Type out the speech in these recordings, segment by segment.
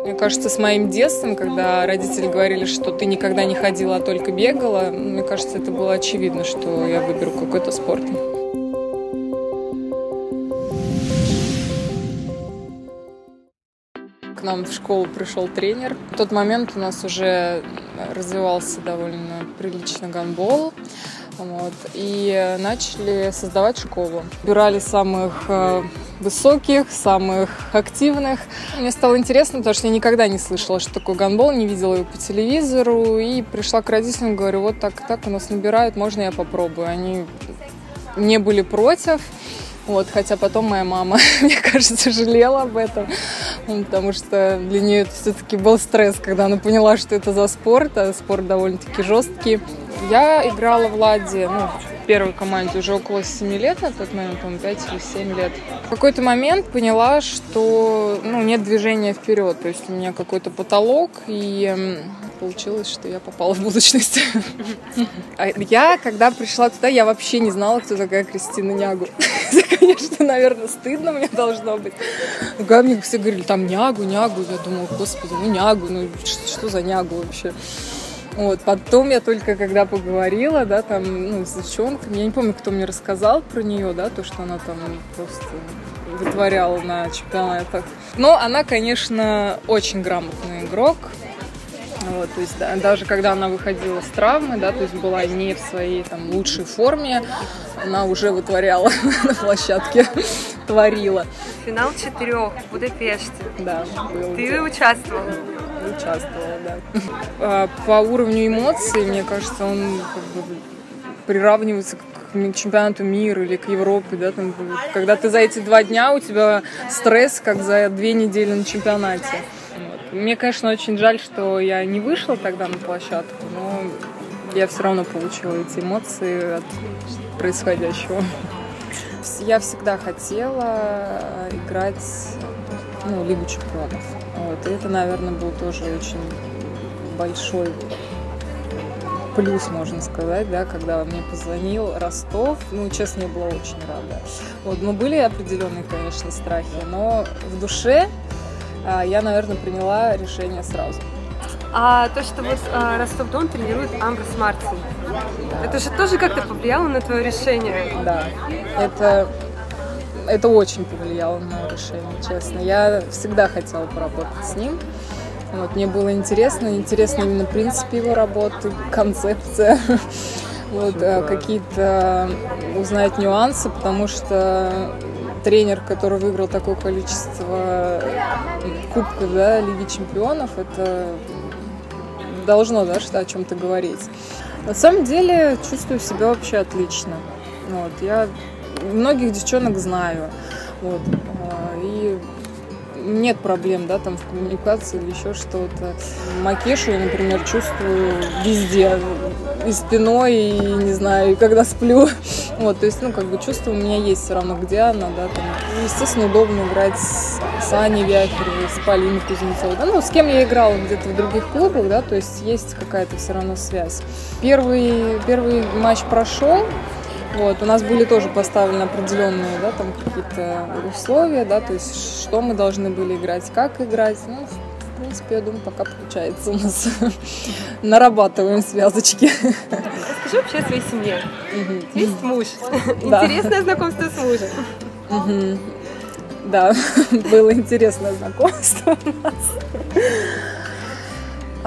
Мне кажется, с моим детством, когда родители говорили, что ты никогда не ходила, а только бегала, мне кажется, это было очевидно, что я выберу какой-то спорт. К нам в школу пришел тренер. В тот момент у нас уже развивался довольно прилично гандбол. И начали создавать школу. Выбирали самых высоких, самых активных. Мне стало интересно, потому что я никогда не слышала, что такое гандбол, не видела его по телевизору. И пришла к родителям, говорю, вот так у нас набирают, можно я попробую? Они не были против. Хотя потом моя мама, мне кажется, жалела об этом, потому что для нее это все-таки был стресс, когда она поняла, что это за спорт, а спорт довольно-таки жесткий. Я играла в «Ладе», в первой команде уже около 7 лет, на тот момент, по-моему, 5 или 7 лет. В какой-то момент поняла, что нет движения вперед, то есть у меня какой-то потолок, и получилось, что я попала в булочность. Я, когда пришла туда, я вообще не знала, кто такая Кристина Нягу. Это, конечно, наверное, стыдно мне должно быть. Когда мне все говорили, там, Нягу. Я думала, господи, Нягу, что за Нягу вообще? Потом я только когда поговорила, с девчонками, я не помню, кто мне рассказал про нее, то, что она там просто вытворяла на чемпионатах. Но она, конечно, очень грамотный игрок. То есть, даже когда она выходила с травмы, то есть была не в своей лучшей форме, она уже вытворяла на площадке, творила. Финал 4 в Будапеште. Да, был. Ты участвовала? Участвовала, да. По уровню эмоций, мне кажется, он приравнивается к чемпионату мира или к Европе, когда ты за эти 2 дня, у тебя стресс, как за 2 недели на чемпионате. Мне, конечно, очень жаль, что я не вышла тогда на площадку, но я все равно получила эти эмоции от происходящего. Я всегда хотела играть Лигу чемпионов. И это, наверное, был тоже очень большой плюс, можно сказать, когда мне позвонил Ростов. Честно, я была очень рада. Но были определенные, конечно, страхи, но в душе я, наверное, приняла решение сразу. А то, что Ростов-Дон тренирует Амброс Мартин, это же тоже как-то повлияло на твое решение? Да, это очень повлияло на мое решение, честно. Я всегда хотела поработать с ним. Мне было интересно именно принцип его работы, концепция, какие-то узнать нюансы, потому что тренер, который выиграл такое количество кубков Лиги чемпионов, это должно о чем-то говорить. На самом деле чувствую себя вообще отлично. Я многих девчонок знаю. И нет проблем, в коммуникации или еще что-то. Макешу я, например, чувствую везде. И спиной, и не знаю, и когда сплю. То есть, чувство у меня есть все равно, где она, Естественно, удобно играть с Аней Вяхеревой, с Полиной Кузнецовой. С кем я играла где-то в других клубах, то есть есть какая-то все равно связь. Первый матч прошел. У нас были тоже поставлены определенные, какие-то условия, то есть, что мы должны были играть, как играть. В принципе, я думаю, пока получается у нас. Нарабатываем связочки. Расскажи вообще о своей семье. Есть муж. Интересное знакомство с мужем. Да, было интересное знакомство у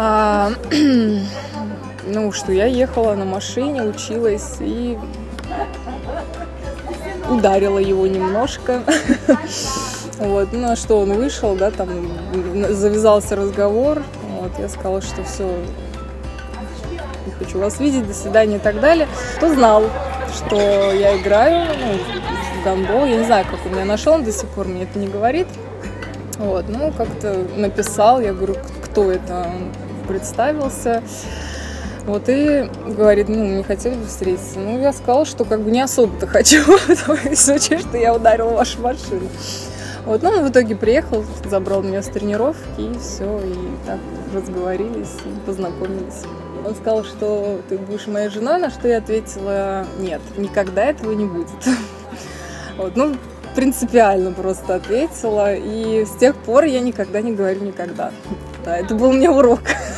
нас. Что я ехала на машине, училась и ударила его немножко. На что он вышел, завязался разговор. Я сказала, что все, не хочу вас видеть, до свидания и так далее. Кто знал, что я играю в гандбол. Я не знаю, как он меня нашел, он до сих пор мне это не говорит. Как-то написал, я говорю, кто это, он представился. И говорит, не хотели бы встретиться. Я сказала, что не особо-то хочу, в случае, что я ударила вашу машину. Он в итоге приехал, забрал меня с тренировки, и все, и так разговорились, и познакомились. Он сказал, что ты будешь моей женой, на что я ответила, нет, никогда этого не будет. принципиально просто ответила. И с тех пор я никогда не говорю никогда. Да, это был мне урок.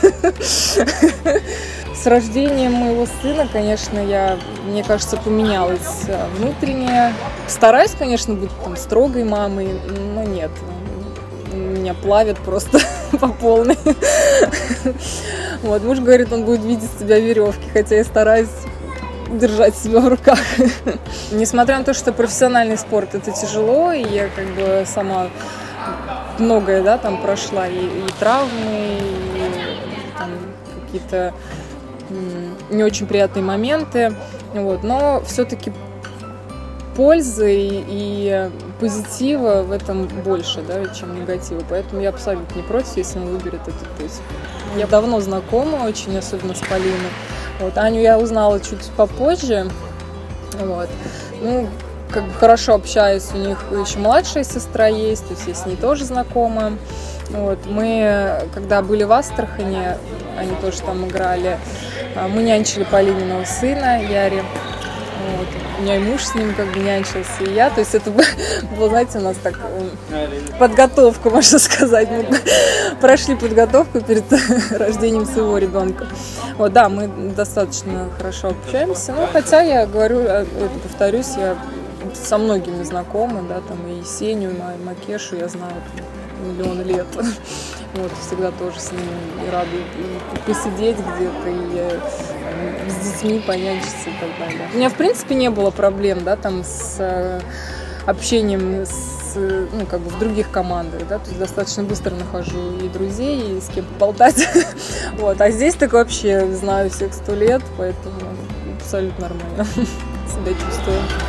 С рождением моего сына, конечно, мне кажется, поменялась внутренне. Стараюсь, конечно, быть там строгой мамой, но нет. Меня плавят просто по полной. Вот, муж говорит, он будет видеть с тебя веревки, хотя я стараюсь держать себя в руках. Несмотря на то, что профессиональный спорт это тяжело, и я как бы сама многое, да, там прошла, и травмы, и там какие-то не очень приятные моменты, вот, но все-таки пользы и позитива в этом больше, да, чем негатива, поэтому я абсолютно не против, если он выберет этот путь. Я давно знакома очень, особенно с Полиной. Вот, Аню я узнала чуть попозже, вот, ну, как бы хорошо общаюсь, у них еще младшая сестра есть, то есть я с ней тоже знакома. Вот, мы, когда были в Астрахани, они тоже там играли, мы нянчили Полининого сына, Яри. Вот. У меня и муж с ним как бы нянчился, и я. То есть это было, знаете, у нас так подготовка, можно сказать. Мы прошли подготовку перед рождением своего ребенка. Вот, да, мы достаточно хорошо общаемся. Ну, хотя я говорю, повторюсь, я со многими знакома, да, там и Есению, и Макешу я знаю миллион лет. Вот, всегда тоже с ними и рада и посидеть где-то, и с детьми понянчиться и так далее. У меня, в принципе, не было проблем, да, там с общением ну, как бы в других командах, да, то есть достаточно быстро нахожу и друзей, и с кем поболтать. Вот, а здесь так вообще знаю всех 100 лет, поэтому абсолютно нормально себя чувствую.